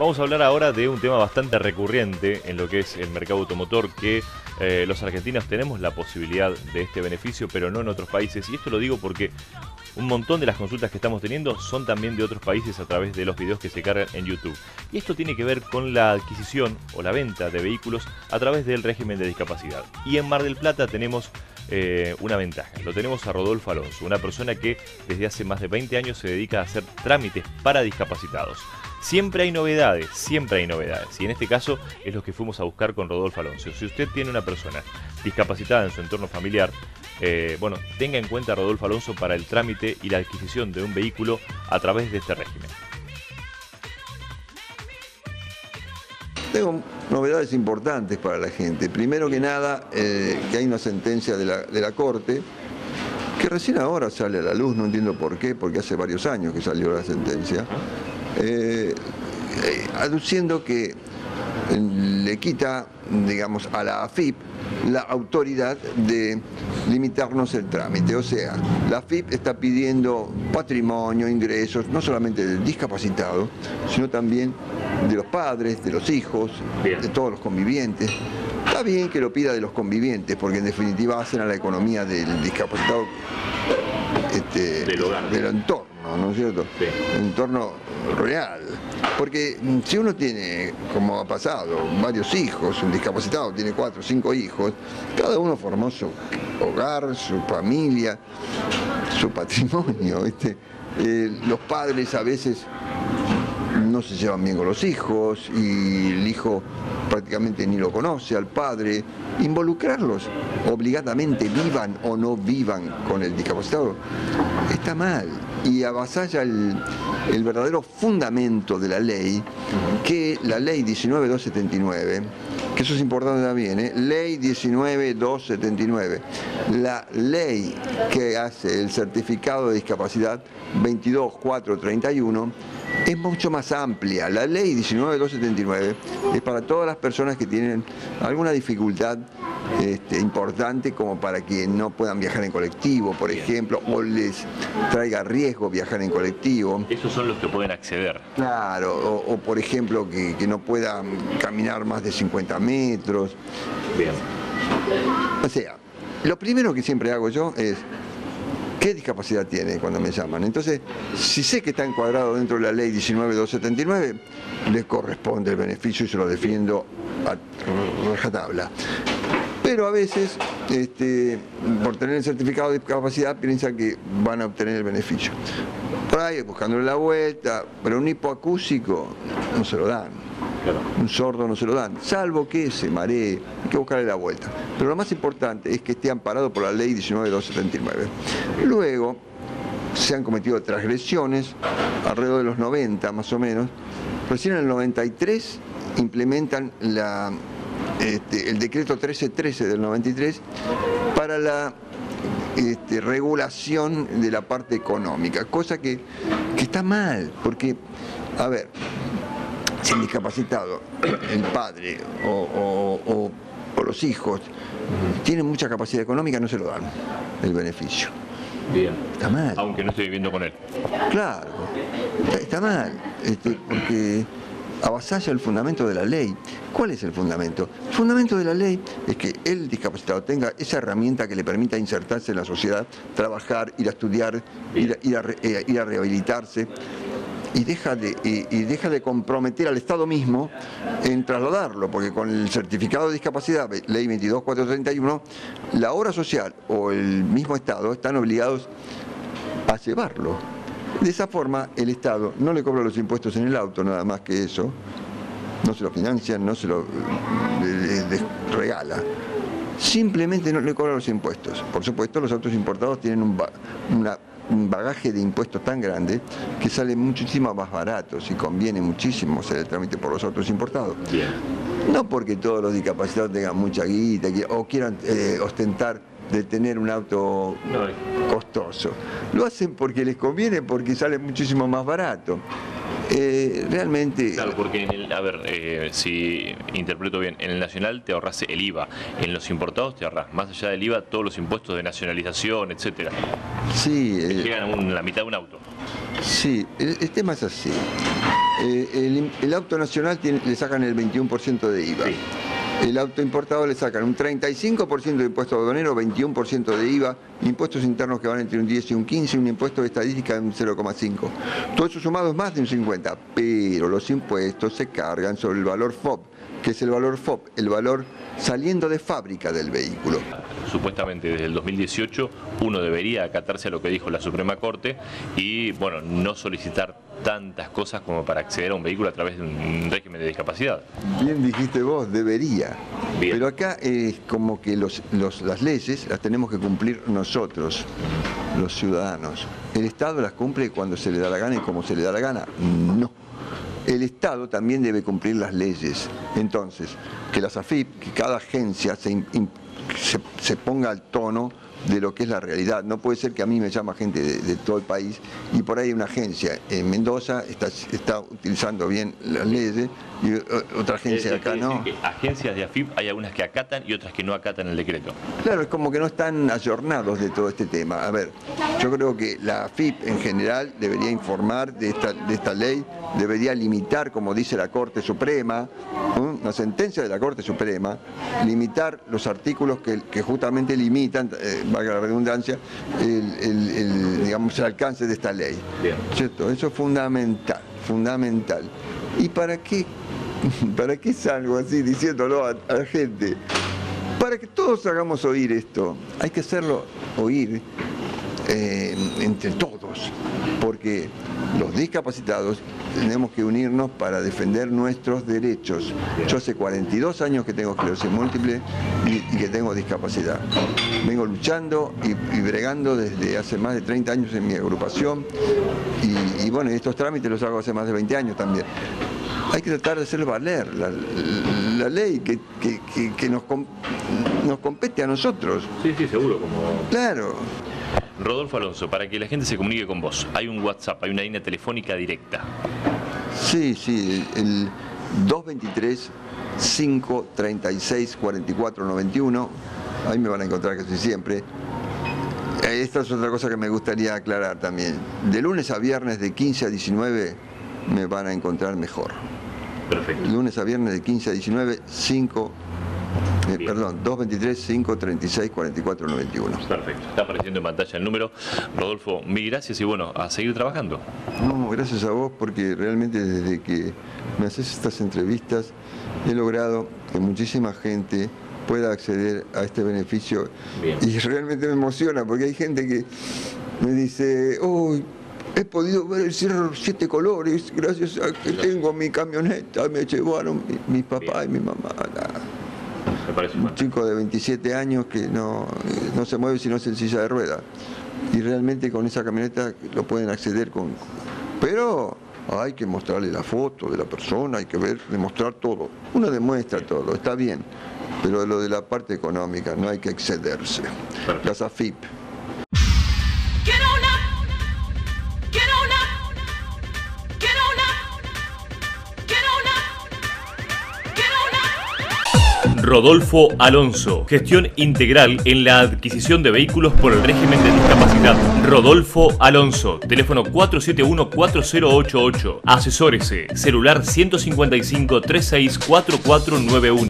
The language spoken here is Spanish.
Vamos a hablar ahora de un tema bastante recurrente en lo que es el mercado automotor, que los argentinos tenemos la posibilidad de este beneficio, pero no en otros países. Y esto lo digo porque un montón de las consultas que estamos teniendo son también de otros países a través de los videos que se cargan en YouTube. Y esto tiene que ver con la adquisición o la venta de vehículos a través del régimen de discapacidad. Y en Mar del Plata tenemos una ventaja. Lo tenemos a Rodolfo Alonso, una persona que desde hace más de 20 años se dedica a hacer trámites para discapacitados. Siempre hay novedades, y en este caso es lo que fuimos a buscar con Rodolfo Alonso. Si usted tiene una persona discapacitada en su entorno familiar, bueno, tenga en cuenta a Rodolfo Alonso para el trámite y la adquisición de un vehículo a través de este régimen. Tengo novedades importantes para la gente. Primero que nada, que hay una sentencia de la Corte que recién ahora sale a la luz, no entiendo por qué, porque hace varios años que salió la sentencia, aduciendo que le quita, digamos, a la AFIP la autoridad de limitarnos el trámite. O sea, la AFIP está pidiendo patrimonio, ingresos, no solamente del discapacitado, sino también de los padres, de los hijos, de todos los convivientes. Está bien que lo pida de los convivientes, porque en definitiva hacen a la economía del discapacitado del entorno, ¿no es cierto? Sí. El entorno real. Porque si uno tiene, como ha pasado, varios hijos, un discapacitado tiene 4 o 5 hijos, cada uno formó su hogar, su familia, su patrimonio, ¿viste? Los padres a veces no se llevan bien con los hijos y el hijo prácticamente ni lo conoce al padre. Involucrarlos obligadamente, vivan o no vivan con el discapacitado, está mal y avasalla el verdadero fundamento de la ley, que la ley 19.279, que eso es importante también, ley 19.279, la ley que hace el certificado de discapacidad 22.431, es mucho más amplia. La ley 19.279 es para todas las personas que tienen alguna dificultad importante, como para que no puedan viajar en colectivo, por ejemplo, o les traiga riesgo viajar en colectivo. Esos son los que pueden acceder. Claro, o por ejemplo que no puedan caminar más de 50 metros. Bien. O sea, lo primero que siempre hago yo es: ¿qué discapacidad tiene cuando me llaman? Entonces, si sé que está encuadrado dentro de la ley 19.279, les corresponde el beneficio y se lo defiendo a rajatabla. Pero a veces, por tener el certificado de discapacidad, piensan que van a obtener el beneficio. Por ahí, buscándole la vuelta, pero un hipoacúsico no se lo dan. Claro. Un sordo no se lo dan, salvo que se maree, hay que buscarle la vuelta. Pero lo más importante es que esté amparado por la ley 19.279. Luego se han cometido transgresiones, alrededor de los 90 más o menos. Recién en el 93 implementan el decreto 1313 del 93 para la regulación de la parte económica, cosa que está mal, porque, a ver, si el discapacitado, el padre o los hijos tienen mucha capacidad económica, no se lo dan el beneficio. Bien. Está mal. Aunque no esté viviendo con él. Claro, está mal, porque avasalla el fundamento de la ley. ¿Cuál es el fundamento? El fundamento de la ley es que el discapacitado tenga esa herramienta que le permita insertarse en la sociedad, trabajar, ir a estudiar, ir a rehabilitarse. Y deja de comprometer al Estado mismo en trasladarlo, porque con el certificado de discapacidad, ley 22.431, la obra social o el mismo Estado están obligados a llevarlo. De esa forma, el Estado no le cobra los impuestos en el auto, nada más que eso, no se lo financian, no se lo regala. Simplemente no le cobra los impuestos. Por supuesto, los autos importados tienen un bagaje de impuestos tan grande que sale muchísimo más baratos y conviene muchísimo hacer el trámite por los autos importados. Bien. No porque todos los discapacitados tengan mucha guita o quieran ostentar de tener un auto costoso. Lo hacen porque les conviene, porque sale muchísimo más barato. Realmente... Claro, porque si interpreto bien, en el nacional te ahorras el IVA, en los importados te ahorras, más allá del IVA, todos los impuestos de nacionalización, etcétera. Sí. Llegan a la mitad de un auto. Sí, el tema es así. El auto nacional le sacan el 21% de IVA. Sí. El auto importado le sacan un 35% de impuesto aduanero, 21% de IVA, impuestos internos que van entre un 10 y un 15, un impuesto de estadística de un 0,5. Todo eso sumado es más de un 50, pero los impuestos se cargan sobre el valor FOB. ¿Qué es el valor FOB? El valor saliendo de fábrica del vehículo. Supuestamente desde el 2018 uno debería acatarse a lo que dijo la Suprema Corte y, bueno, no solicitar tantas cosas como para acceder a un vehículo a través de un régimen de discapacidad. Bien dijiste vos, debería. Bien. Pero acá es como que las leyes las tenemos que cumplir nosotros, los ciudadanos. El Estado las cumple cuando se le da la gana y como se le da la gana. No. El Estado también debe cumplir las leyes. Entonces, que las AFIP, que cada agencia se ponga al tono de lo que es la realidad. No puede ser que a mí me llama gente de todo el país y por ahí una agencia en Mendoza está utilizando bien las leyes y otra agencia acá no. Que agencias de AFIP hay algunas que acatan y otras que no acatan el decreto. Claro, es como que no están ayornados de todo este tema. A ver, yo creo que la AFIP en general debería informar de esta ley, debería limitar, como dice la Corte Suprema, una sentencia de la Corte Suprema, limitar los artículos que justamente limitan, valga la redundancia, digamos, el alcance de esta ley. Bien. ¿Cierto? Eso es fundamental, fundamental. ¿Y para qué salgo así diciéndolo a la gente? Para que todos hagamos oír esto, hay que hacerlo oír entre todos, porque los discapacitados tenemos que unirnos para defender nuestros derechos. Yo hace 42 años que tengo esclerosis múltiple y que tengo discapacidad. Vengo luchando y bregando desde hace más de 30 años en mi agrupación y bueno, estos trámites los hago hace más de 20 años también. Hay que tratar de hacer valer la ley que nos compete a nosotros. Sí, seguro. Claro. Rodolfo Alonso, para que la gente se comunique con vos, hay un WhatsApp, hay una línea telefónica directa. Sí, el 223-536-4491, ahí me van a encontrar casi siempre. Esta es otra cosa que me gustaría aclarar también. De lunes a viernes de 15 a 19 me van a encontrar mejor. Perfecto. Lunes a viernes de 15 a 19, 223-536-4491. Perfecto, está apareciendo en pantalla el número. Rodolfo, mil gracias y bueno, a seguir trabajando. No, gracias a vos porque realmente desde que me haces estas entrevistas he logrado que muchísima gente pueda acceder a este beneficio. Bien. Y realmente me emociona porque hay gente que me dice, oh, he podido ver el cielo 7 colores gracias a que tengo mi camioneta, me llevaron mi papá y mi mamá. Me parece Un chico de 27 años que no se mueve si no es en silla de ruedas. Y realmente con esa camioneta lo pueden acceder pero hay que mostrarle la foto de la persona, hay que demostrar todo. Uno demuestra todo, está bien, pero lo de la parte económica no hay que excederse. Las AFIP. Rodolfo Alonso, gestión integral en la adquisición de vehículos por el régimen de discapacidad. Rodolfo Alonso, teléfono 471-4088. Asesórese, celular 155-364491.